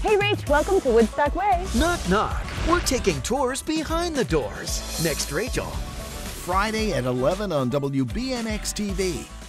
Hey Rach, welcome to Woodstock Way. Knock, knock. We're taking tours behind the doors. Next, Rachael. Friday at 11 on WBNX-TV.